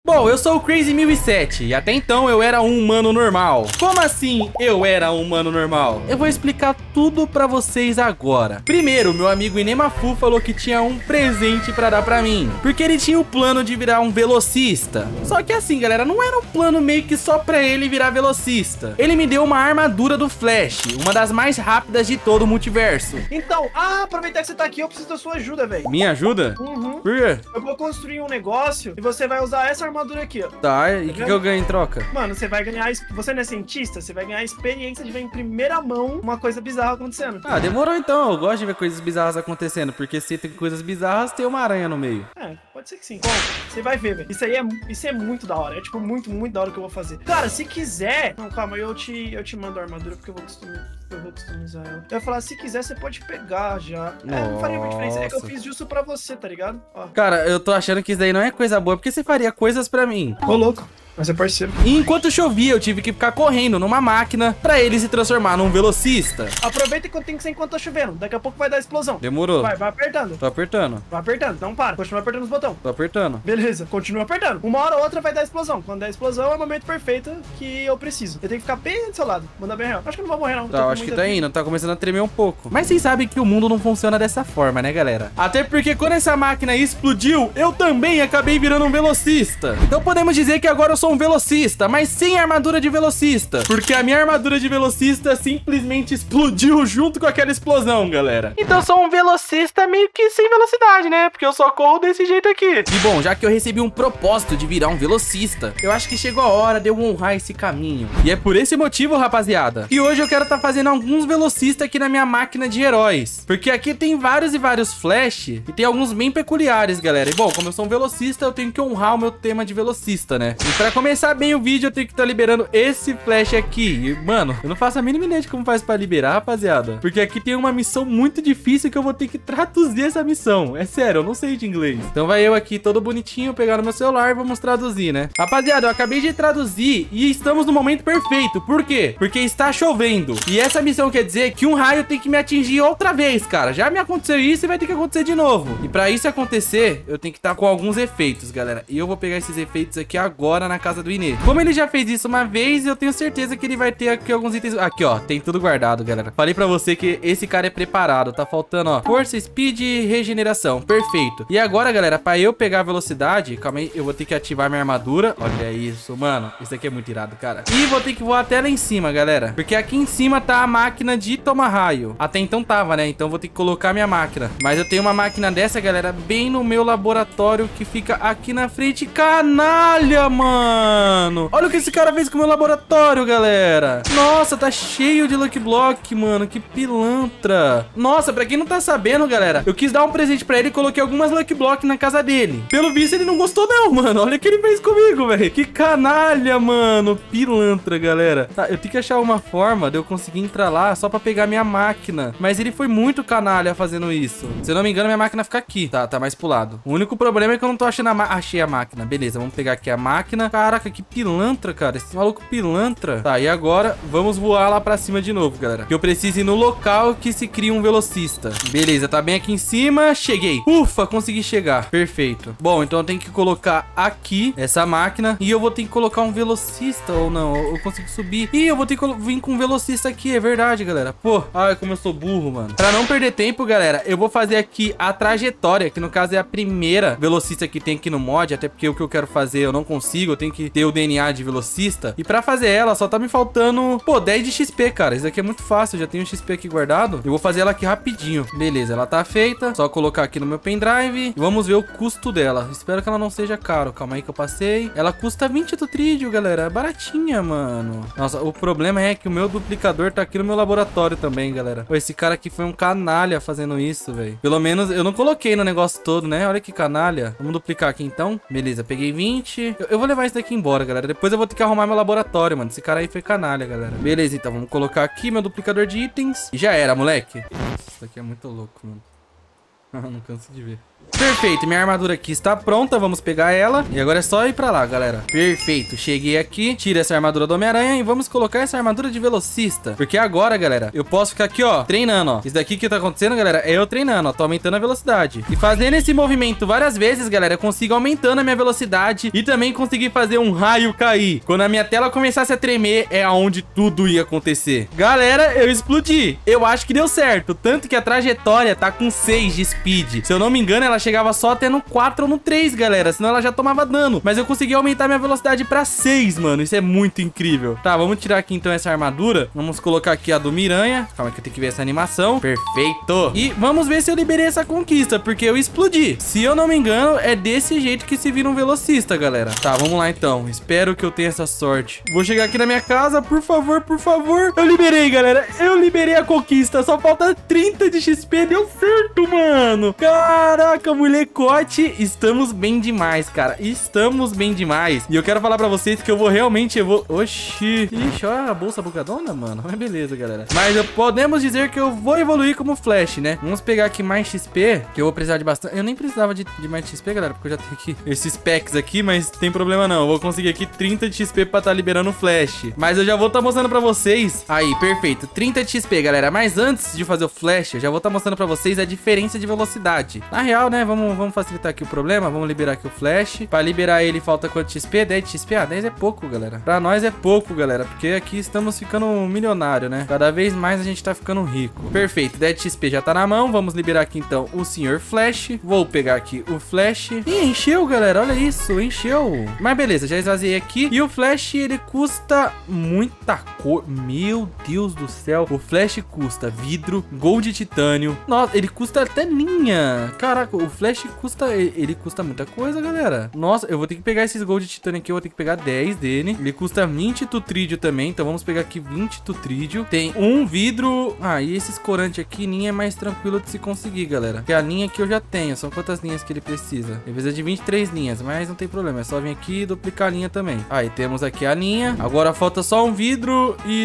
Bom, eu sou o Crazy1007 e até então eu era um humano normal. Como assim eu era um humano normal? Eu vou explicar tudo pra vocês agora. Primeiro, meu amigo Inemafu falou que tinha um presente pra dar pra mim, porque ele tinha o plano de virar um velocista. Só que assim, galera, não era um plano meio que só pra ele virar velocista. Ele me deu uma armadura do Flash, uma das mais rápidas de todo o multiverso. Então, aproveitar que você tá aqui, eu preciso da sua ajuda, velho. Minha ajuda? Uhum. Por quê? Eu vou construir um negócio e você vai usar essa armadura aqui, ó. Tá, e o que eu ganho em troca? Mano, você vai ganhar... Você não é cientista? Você vai ganhar a experiência de ver em primeira mão uma coisa bizarra acontecendo. Ah, demorou então. Eu gosto de ver coisas bizarras acontecendo, porque se tem coisas bizarras, tem uma aranha no meio. É, pode ser que sim. Bom, você vai ver, velho. Isso é muito da hora. É, tipo, muito, muito da hora que eu vou fazer. Cara, se quiser... Não, calma, eu te mando a armadura porque eu vou customizar ela. Eu ia falar, se quiser, você pode pegar já. É, não faria muita diferença. É que eu fiz isso pra você, tá ligado? Ó. Cara, eu tô achando que isso daí não é coisa boa, porque você faria coisas pra mim. Ô, louco. Mas é parceiro. E enquanto chovia, eu tive que ficar correndo numa máquina pra ele se transformar num velocista. Aproveita que tem que ser enquanto tá chovendo. Daqui a pouco vai dar explosão. Demorou. Vai apertando. Tô apertando. Vai apertando, não para. Continua apertando os botões. Tô apertando. Beleza, continua apertando. Uma hora ou outra vai dar explosão. Quando der explosão é o momento perfeito que eu preciso. Eu tenho que ficar bem do seu lado. Mandar bem real. Acho que eu não vou morrer, não. Tá, acho que tá indo. Tá começando a tremer um pouco. Mas vocês sabem que o mundo não funciona dessa forma, né, galera? Até porque quando essa máquina explodiu, eu também acabei virando um velocista. Então podemos dizer que agora eu sou um velocista, mas sem armadura de velocista, porque a minha armadura de velocista simplesmente explodiu junto com aquela explosão, galera. Então eu sou um velocista meio que sem velocidade, né? Porque eu só corro desse jeito aqui. E bom, já que eu recebi um propósito de virar um velocista, eu acho que chegou a hora de eu honrar esse caminho. E é por esse motivo, rapaziada, que hoje eu quero estar fazendo alguns velocistas aqui na minha máquina de heróis, porque aqui tem vários e vários Flash e tem alguns bem peculiares, galera. E bom, como eu sou um velocista, eu tenho que honrar o meu tema de velocista, né? E pra começar bem o vídeo, eu tenho que estar liberando esse Flash aqui. E, mano, eu não faço a mínima ideia de como faz pra liberar, rapaziada, porque aqui tem uma missão muito difícil que eu vou ter que traduzir essa missão. É sério, eu não sei de inglês. Então vai eu aqui todo bonitinho pegar no meu celular e vamos traduzir, né? Rapaziada, eu acabei de traduzir e estamos no momento perfeito. Por quê? Porque está chovendo. E essa missão quer dizer que um raio tem que me atingir outra vez, cara. Já me aconteceu isso e vai ter que acontecer de novo. E pra isso acontecer, eu tenho que estar com alguns efeitos, galera. E eu vou pegar esses efeitos aqui agora na casa do Inê. Como ele já fez isso uma vez, eu tenho certeza que ele vai ter aqui alguns itens. Aqui, ó, tem tudo guardado, galera. Falei pra você que esse cara é preparado. Tá faltando, ó, força, speed e regeneração. Perfeito. E agora, galera, pra eu pegar a velocidade, calma aí, eu vou ter que ativar minha armadura. Olha isso, mano. Isso aqui é muito irado, cara. E vou ter que voar até lá em cima, galera, porque aqui em cima tá a máquina de tomar raio. Até então tava, né? Então vou ter que colocar minha máquina. Mas eu tenho uma máquina dessa, galera, bem no meu laboratório que fica aqui na frente. Canalha, mano. Olha o que esse cara fez com o meu laboratório, galera. Nossa, tá cheio de Lucky Block, mano. Que pilantra. Nossa, pra quem não tá sabendo, galera, eu quis dar um presente pra ele e coloquei algumas Lucky Block na casa dele. Pelo visto, ele não gostou não, mano. Olha o que ele fez comigo, velho. Que canalha, mano. Pilantra, galera. Tá, eu tenho que achar uma forma de eu conseguir entrar lá só pra pegar minha máquina. Mas ele foi muito canalha fazendo isso. Se eu não me engano, minha máquina fica aqui. Tá mais pro lado. O único problema é que eu não tô achando a máquina. Achei a máquina. Beleza, vamos pegar aqui a máquina. Caraca, que pilantra, cara. Esse maluco pilantra. Tá, e agora vamos voar lá pra cima de novo, galera. Que eu preciso ir no local que se cria um velocista. Beleza, tá bem aqui em cima. Cheguei. Ufa, consegui chegar. Perfeito. Bom, então eu tenho que colocar aqui essa máquina. E eu vou ter que colocar um velocista ou não. Eu consigo subir. Ih, eu vou ter que vir com um velocista aqui. É verdade, galera. Pô, ai, como eu sou burro, mano. Pra não perder tempo, galera, eu vou fazer aqui a trajetória, que no caso é a primeira velocista que tem aqui no mod. Até porque o que eu quero fazer eu não consigo. Eu tenho que ter o DNA de velocista. E pra fazer ela, só tá me faltando, pô, 10 de XP, cara. Isso aqui é muito fácil. Eu já tenho um XP aqui guardado. Eu vou fazer ela aqui rapidinho. Beleza, ela tá feita. Só colocar aqui no meu pendrive. E vamos ver o custo dela. Espero que ela não seja caro. Calma aí que eu passei. Ela custa 20 do trídio, galera. É baratinha, mano. Nossa, o problema é que o meu duplicador tá aqui no meu laboratório também, galera. Pô, esse cara aqui foi um canalha fazendo isso, velho. Pelo menos eu não coloquei no negócio todo, né? Olha que canalha. Vamos duplicar aqui então. Beleza, peguei 20. Eu vou levar isso daqui embora, galera. Depois eu vou ter que arrumar meu laboratório, mano. Esse cara aí foi canalha, galera. Beleza, então vamos colocar aqui meu duplicador de itens. E já era, moleque. Nossa, isso aqui é muito louco, mano. Não canso de ver. Perfeito, minha armadura aqui está pronta, vamos pegar ela. E agora é só ir pra lá, galera. Perfeito, cheguei aqui, tira essa armadura do Homem-Aranha e vamos colocar essa armadura de velocista. Porque agora, galera, eu posso ficar aqui, ó, treinando, ó. Isso daqui que tá acontecendo, galera, é eu treinando, ó. Tô aumentando a velocidade. E fazendo esse movimento várias vezes, galera, eu consigo aumentando a minha velocidade e também conseguir fazer um raio cair. Quando a minha tela começasse a tremer, é aonde tudo ia acontecer. Galera, eu explodi. Eu acho que deu certo. Tanto que a trajetória tá com 6 de speed. Se eu não me engano, ela chegava só até no 4 ou no 3, galera. Senão ela já tomava dano. Mas eu consegui aumentar minha velocidade pra 6, mano. Isso é muito incrível. Tá, vamos tirar aqui então essa armadura. Vamos colocar aqui a do Miranha. Calma que eu tenho que ver essa animação. Perfeito. E vamos ver se eu liberei essa conquista, porque eu explodi. Se eu não me engano, é desse jeito que se vira um velocista, galera. Tá, vamos lá então. Espero que eu tenha essa sorte. Vou chegar aqui na minha casa, por favor, por favor. Eu liberei, galera. Eu liberei a conquista. Só falta 30 de XP. Deu certo, mano. Caraca, molecote. Estamos bem demais, cara. Estamos bem demais. E eu quero falar pra vocês que eu vou realmente... Oxi. Ixi, olha a bolsa bugadona, mano. Mas beleza, galera. Mas podemos dizer que eu vou evoluir como Flash, né? Vamos pegar aqui mais XP, que eu vou precisar de bastante. Eu nem precisava de mais XP, galera, porque eu já tenho aqui esses packs aqui, mas tem problema não. Eu vou conseguir aqui 30 de XP pra tá liberando o Flash. Mas eu já vou tá mostrando pra vocês. Aí, perfeito. 30 de XP, galera. Mas antes de fazer o Flash, eu já vou tá mostrando pra vocês a diferença de velocidade. Na real, né? Vamos facilitar aqui o problema. Vamos liberar aqui o Flash. Pra liberar ele, falta quanto de XP? 10 de XP? Ah, 10 é pouco, galera. Pra nós é pouco, galera, porque aqui estamos ficando milionário, né? Cada vez mais a gente tá ficando rico. Perfeito, 10 de XP já tá na mão. Vamos liberar aqui, então, o Sr. Flash. Vou pegar aqui o Flash. Ih, encheu, galera. Olha isso, encheu. Mas beleza, já esvaziei aqui. E o Flash, ele custa muita cor. Meu Deus do céu. O Flash custa vidro, gold titânio. Nossa, ele custa até linha. Caraca, o Flash custa... Ele custa muita coisa, galera. Nossa, eu vou ter que pegar esses gold titânio aqui. Eu vou ter que pegar 10 dele. Ele custa 20 tutrídeo também. Então vamos pegar aqui 20 tutrídeo. Tem um vidro... Ah, e esses corantes aqui, linha é mais tranquilo de se conseguir, galera. Porque a linha que eu já tenho. São quantas linhas que ele precisa? Ele precisa de 23 linhas, mas não tem problema. É só vir aqui e duplicar a linha também. Aí temos aqui a linha. Agora falta só um vidro e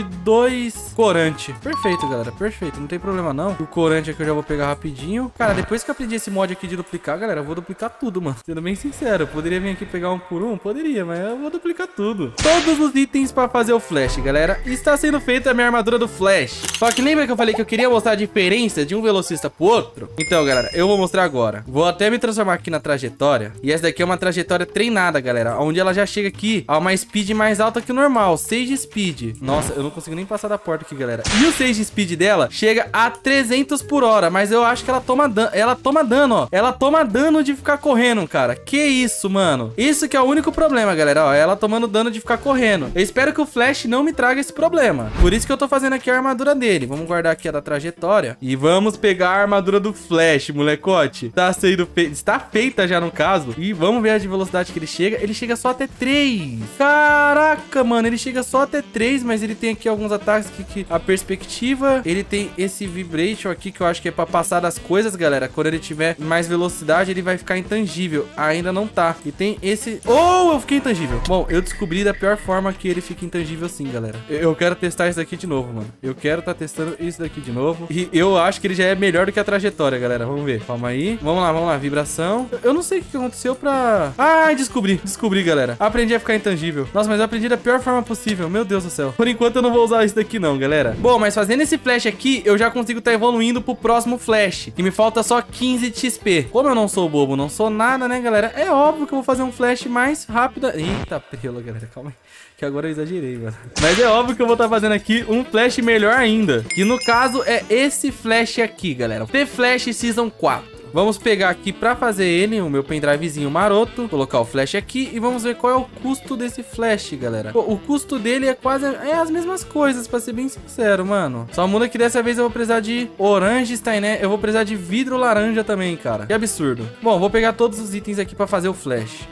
2 corante. Perfeito, galera. Perfeito. Não tem problema não. O corante aqui eu já vou pegar rapidinho. Cara, depois que eu aprendi esse mod aqui de duplicar, galera, eu vou duplicar tudo, mano. Sendo bem sincero, eu poderia vir aqui pegar um por um? Poderia, mas eu vou duplicar tudo. Todos os itens pra fazer o Flash, galera. Está sendo feita a minha armadura do Flash. Só que lembra que eu falei que eu queria mostrar a diferença de um velocista pro outro? Então, galera, eu vou mostrar agora. Vou até me transformar aqui na trajetória. E essa daqui é uma trajetória treinada, galera. Onde ela já chega aqui a uma speed mais alta que o normal. 6 de speed. Nossa, eu não consigo nem passar da porta aqui, galera. E o 6 de speed dela chega a 300 por hora. Mas eu acho que ela toma dano. Ela toma dano, ó. Ela toma dano de ficar correndo, cara. Que isso, mano. Isso que é o único problema, galera. Ó, ela tomando dano de ficar correndo. Eu espero que o Flash não me traga esse problema. Por isso que eu tô fazendo aqui a armadura dele. Vamos guardar aqui a da trajetória. E vamos pegar a armadura do Flash, molecote. Tá sendo feita. Está feita já no caso. E vamos ver a de velocidade que ele chega. Ele chega só até 3. Caraca, mano. Ele chega só até 3. Mas ele tem aqui alguns ataques que a perspectiva. Ele tem esse vibration aqui que eu acho que é pra passar das coisas, galera. Quando ele tiver mais velocidade, ele vai ficar intangível. Ainda não tá. E tem esse... Oh, eu fiquei intangível. Bom, eu descobri da pior forma que ele fica intangível assim, galera. Eu quero testar isso daqui de novo, mano. Eu quero tá testando isso daqui de novo. E eu acho que ele já é melhor do que a trajetória, galera. Vamos ver. Calma aí. Vamos lá. Vibração. Eu não sei o que aconteceu pra... Ai, descobri, galera. Aprendi a ficar intangível. Nossa, mas eu aprendi da pior forma possível. Meu Deus do céu. Por enquanto eu não vou usar isso daqui não, galera. Bom, mas fazendo esse Flash aqui, eu já consigo tá evoluindo pro próximo Flash. E me falta só 15 de XP. Como eu não sou bobo, não sou nada, né, galera? É óbvio que eu vou fazer um Flash mais rápido. Eita, prela, galera. Calma aí. Que agora eu exagerei, mano. Mas é óbvio que eu vou estar fazendo aqui um Flash melhor ainda. Que no caso é esse Flash aqui, galera. The Flash Season 4. Vamos pegar aqui pra fazer ele, o meu pendrivezinho maroto, colocar o Flash aqui e vamos ver qual é o custo desse Flash, galera. Pô, o custo dele é quase as mesmas coisas, pra ser bem sincero, mano. Só muda que dessa vez eu vou precisar de Orange, né? Eu vou precisar de vidro laranja também, cara. Que absurdo. Bom, vou pegar todos os itens aqui pra fazer o Flash.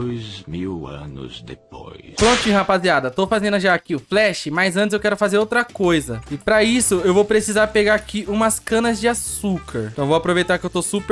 2000 anos depois. Prontinho, rapaziada. Tô fazendo já aqui o Flash, mas antes eu quero fazer outra coisa. E pra isso, eu vou precisar pegar aqui umas canas de açúcar. Então vou aproveitar que eu tô super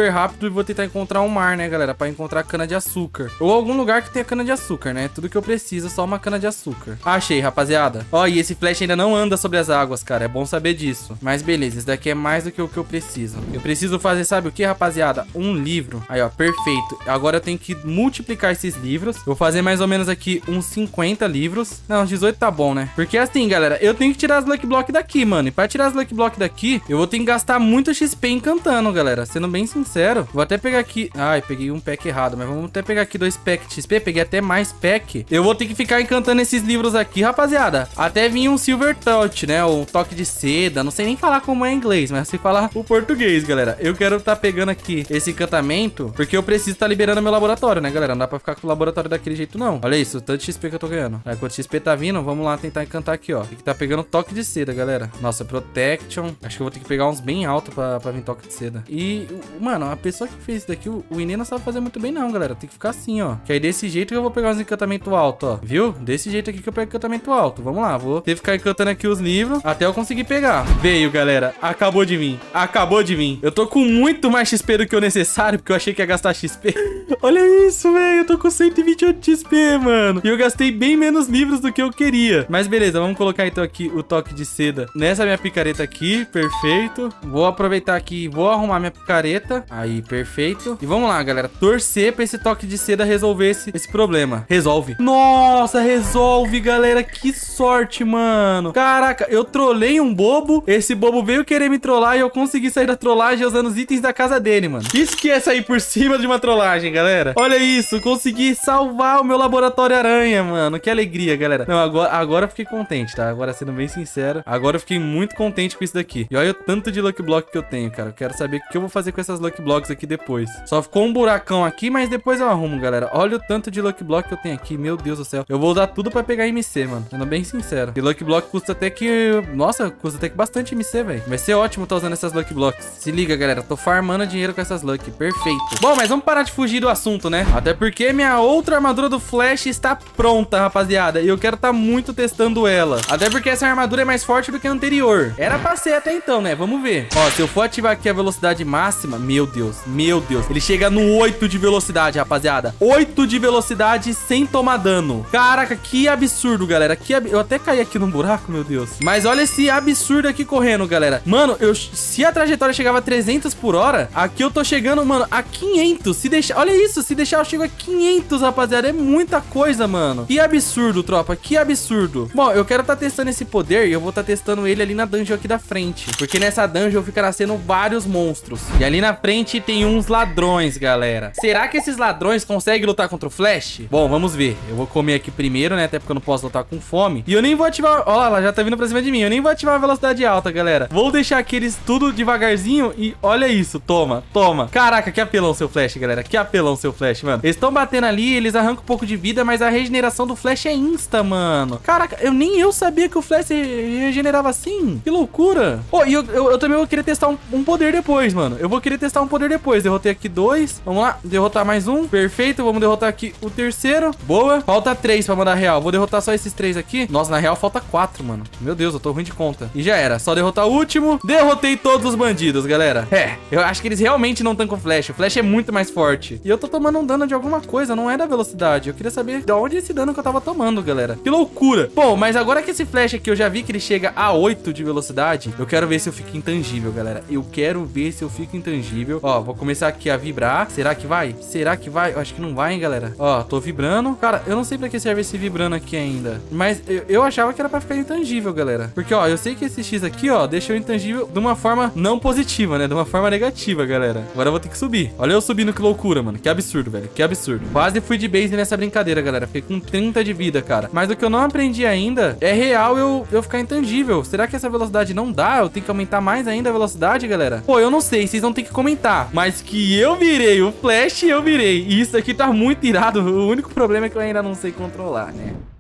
super rápido e vou tentar encontrar um mar, né, galera? Pra encontrar cana de açúcar. Ou algum lugar que tenha cana de açúcar, né? Tudo que eu preciso, só uma cana de açúcar. Achei, rapaziada. Ó, e esse flash ainda não anda sobre as águas, cara. É bom saber disso. Mas beleza, isso daqui é mais do que o que eu preciso. Eu preciso fazer, sabe o que, rapaziada? Um livro. Aí, ó, perfeito. Agora eu tenho que multiplicar esses livros. Vou fazer mais ou menos aqui uns 50 livros. Não, 18 tá bom, né? Porque assim, galera, eu tenho que tirar as Lucky Block daqui, mano. E pra tirar as Lucky Block daqui, eu vou ter que gastar muito XP encantando, galera. Sendo bem sincero. Vou até pegar aqui... Ai, peguei um pack errado. Mas vamos até pegar aqui 2 packs de XP. Peguei até mais pack. Eu vou ter que ficar encantando esses livros aqui, rapaziada. Até vir um Silver Touch, né? Um toque de seda. Não sei nem falar como é em inglês, mas sei falar o português, galera. Eu quero tá pegando aqui esse encantamento, porque eu preciso tá liberando meu laboratório, né, galera? Não dá pra ficar com o laboratório daquele jeito, não. Olha isso, o tanto de XP que eu tô ganhando. Aí, quando o XP tá vindo, vamos lá tentar encantar aqui, ó. Tem que tá pegando toque de seda, galera. Nossa, Protection. Acho que eu vou ter que pegar uns bem altos pra vir toque de seda. E, mano, a pessoa que fez isso daqui, o Inê não sabe fazer muito bem, não, galera. Tem que ficar assim, ó. Que aí desse jeito que eu vou pegar uns encantamentos altos, ó. Viu? Desse jeito aqui que eu pego encantamento alto. Vamos lá, vou ter que ficar encantando aqui os livros até eu conseguir pegar. Veio, galera. Acabou de vir. Acabou de vir. Eu tô com muito mais XP do que o necessário, porque eu achei que ia gastar XP. Olha isso, velho. Eu tô com 128 XP, mano. E eu gastei bem menos livros do que eu queria. Mas beleza, vamos colocar então aqui o toque de seda nessa minha picareta aqui. Perfeito. Vou aproveitar aqui, vou arrumar minha picareta. Aí, perfeito. E vamos lá, galera. Torcer pra esse toque de seda resolver esse problema. Resolve. Nossa, resolve, galera. Que sorte, mano. Caraca, eu trolei um bobo. Esse bobo veio querer me trollar e eu consegui sair da trollagem usando os itens da casa dele, mano. Isso que é sair por cima de uma trollagem, galera. Olha isso, consegui salvar o meu laboratório aranha, mano. Que alegria, galera. Não, agora eu fiquei contente, tá? Agora, sendo bem sincero, agora eu fiquei muito contente com isso daqui. E olha o tanto de Lucky Block que eu tenho, cara. Eu quero saber o que eu vou fazer com essas Lucky Blocks aqui depois. Só ficou um buracão aqui, mas depois eu arrumo, galera. Olha o tanto de Lucky Block que eu tenho aqui. Meu Deus do céu. Eu vou usar tudo pra pegar MC, mano. Sendo bem sincero. E Lucky Block custa até que... Nossa, custa até que bastante MC, velho. Vai ser ótimo tá usando essas Lucky Blocks. Se liga, galera. Tô farmando dinheiro com essas Lucky. Perfeito. Bom, mas vamos parar de fugir do assunto, né? Até porque minha outra armadura do Flash está pronta, rapaziada. E eu quero tá muito testando ela. Até porque essa armadura é mais forte do que a anterior. Era pra ser até então, né? Vamos ver. Ó, se eu for ativar aqui a velocidade máxima... Meu Deus. Meu Deus. Ele chega no 8 de velocidade, rapaziada. 8 de velocidade sem tomar dano. Caraca, que absurdo, galera. Eu até caí aqui num buraco, meu Deus. Mas olha esse absurdo aqui correndo, galera. Mano, se a trajetória chegava a 300 por hora, aqui eu tô chegando, mano, a 500. Se deixar... Olha isso. Se deixar, eu chego a 500, rapaziada. É muita coisa, mano. Que absurdo, tropa. Que absurdo. Bom, eu quero tá testando esse poder e eu vou tá testando ele ali na dungeon aqui da frente. Porque nessa dungeon fica nascendo vários monstros. E ali na frente tem uns ladrões, galera. Será que esses ladrões conseguem lutar contra o Flash? Bom, vamos ver. Eu vou comer aqui primeiro, né? Até porque eu não posso lutar com fome. E eu nem vou ativar... Ó lá, ela já tá vindo pra cima de mim. Eu nem vou ativar a velocidade alta, galera. Vou deixar aqueles tudo devagarzinho e olha isso. Toma, toma. Caraca, que apelão seu Flash, galera. Que apelão seu Flash, mano. Eles estão batendo ali, eles arrancam um pouco de vida, mas a regeneração do Flash é insta, mano. Caraca, nem eu sabia que o Flash regenerava assim. Que loucura. Oh, e eu também vou querer testar um poder depois, mano. Eu vou querer testar um poder depois. Derrotei aqui 2. Vamos lá, derrotar mais um. Perfeito, vamos derrotar aqui o terceiro. Boa. Falta 3 pra mandar real. Vou derrotar só esses 3 aqui. Nossa, na real falta 4, mano. Meu Deus, eu tô ruim de conta. E já era, só derrotar o último. Derrotei todos os bandidos, galera. É, eu acho que eles realmente não tancam o Flash. O Flash é muito mais forte. E eu tô tomando um dano de alguma coisa, não é da velocidade. Eu queria saber de onde é esse dano que eu tava tomando, galera. Que loucura. Bom, mas agora que esse Flash aqui eu já vi que ele chega a 8 de velocidade, eu quero ver se eu fico intangível, galera. Eu quero ver se eu fico intangível. Ó, vou começar aqui a vibrar. Será que vai? Será que vai? Eu acho que não vai, hein, galera. Ó, tô vibrando. Cara, eu não sei pra que serve esse vibrando aqui ainda. Mas eu achava que era pra ficar intangível, galera. Porque, ó, eu sei que esse X aqui, ó, deixou intangível de uma forma não positiva, né? De uma forma negativa, galera. Agora eu vou ter que subir. Olha eu subindo, que loucura, mano. Que absurdo, velho. Que absurdo. Quase fui de base nessa brincadeira, galera. Fiquei com 30 de vida, cara. Mas o que eu não aprendi ainda é real eu ficar intangível. Será que essa velocidade não dá? Eu tenho que aumentar mais ainda a velocidade, galera? Pô, eu não sei. Vocês vão ter que comentar. Mas que eu virei o Flash, eu virei. E isso aqui tá muito irado. O único problema é que eu ainda não sei controlar, né?